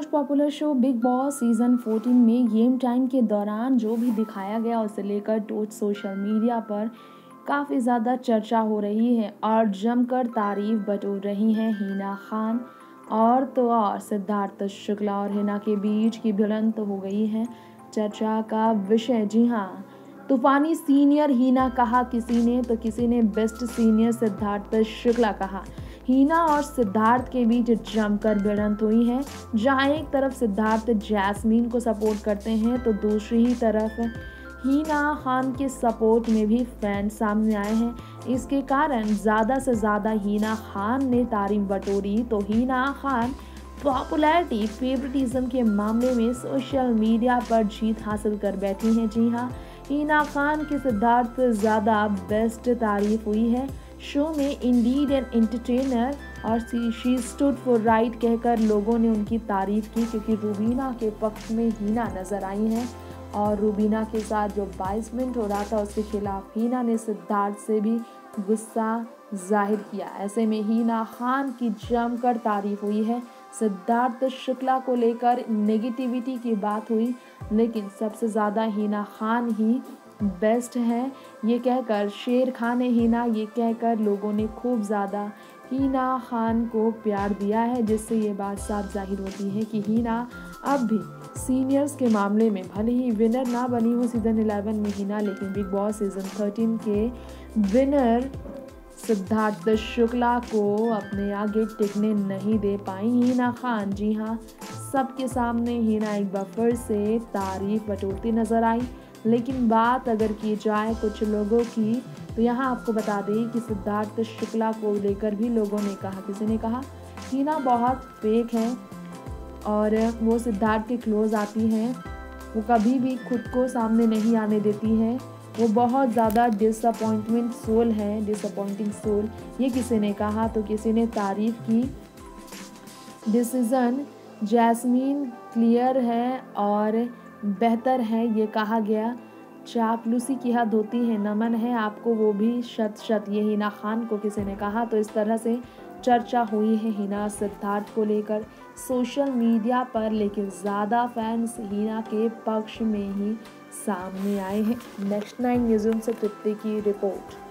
Most popular show Bigg Boss season 14 में game time के दौरान जो भी दिखाया गया उसे लेकर तो सोशल मीडिया पर काफ़ी ज़्यादा चर्चा हो रही है और जमकर तारीफ बटोर रही हैं हिना खान। और तो और सिद्धार्थ शुक्ला और हिना के बीच की भिड़ंत हो गई है चर्चा का विषय। जी हाँ, तूफानी सीनियर हिना कहा किसी ने, तो किसी ने बेस्ट सीनियर सिद्धार्थ शुक्ला कहा। हिना और सिद्धार्थ के बीच जमकर भिड़ंत हुई है, जहां एक तरफ सिद्धार्थ जैस्मीन को सपोर्ट करते हैं तो दूसरी ही तरफ हिना खान के सपोर्ट में भी फैन सामने आए हैं। इसके कारण ज़्यादा से ज़्यादा हिना खान ने तारीफ बटोरी तो हिना खान पॉपुलैरिटी फेवरेटिज्म के मामले में सोशल मीडिया पर जीत हासिल कर बैठी हैं। जी हाँ, हिना खान की सिद्धार्थ ज़्यादा बेस्ट तारीफ हुई है। शो में इंडीड एन एंटरटेनर और शी स्टूड फॉर राइट कहकर लोगों ने उनकी तारीफ की, क्योंकि रूबीना के पक्ष में हिना नजर आई हैं और रूबीना के साथ जो 22 मिनट हो रहा था उसके खिलाफ हिना ने सिद्धार्थ से भी गुस्सा जाहिर किया। ऐसे में हिना खान की जमकर तारीफ हुई है। सिद्धार्थ शुक्ला को लेकर नेगेटिविटी की बात हुई, लेकिन सबसे ज़्यादा हिना खान ही बेस्ट है ये कहकर, शेर खान है हिना ये कहकर लोगों ने खूब ज़्यादा हिना खान को प्यार दिया है, जिससे ये बात साफ जाहिर होती है कि हिना अब भी सीनियर्स के मामले में भले ही विनर ना बनी हो सीज़न 11 में हिना, लेकिन बिग बॉस सीज़न 13 के विनर सिद्धार्थ शुक्ला को अपने आगे टिकने नहीं दे पाई हिना खान। जी हाँ, सबके सामने हिना एक बार फिर से तारीफ बटोरती नजर आई। लेकिन बात अगर की जाए कुछ लोगों की, तो यहाँ आपको बता दें कि सिद्धार्थ शुक्ला को लेकर भी लोगों ने कहा, किसी ने कहा हिना बहुत फेक है और वो सिद्धार्थ के क्लोज आती हैं, वो कभी भी खुद को सामने नहीं आने देती है, वो बहुत ज़्यादा डिसअपॉइंटमेंट सोल है, डिसअपॉइंटिंग सोल, ये किसी ने कहा। तो किसी ने तारीफ की डिसीज़न जैस्मीन क्लियर है और बेहतर है, ये कहा गया। चापलूसी की हद होती है, नमन है आपको वो भी शत शत, ये हिना खान को किसी ने कहा। तो इस तरह से चर्चा हुई है हिना सिद्धार्थ को लेकर सोशल मीडिया पर, लेकिन ज़्यादा फैंस हिना के पक्ष में ही सामने आए हैं। नेक्स्ट 9 न्यूज़ से तृप्ति की रिपोर्ट।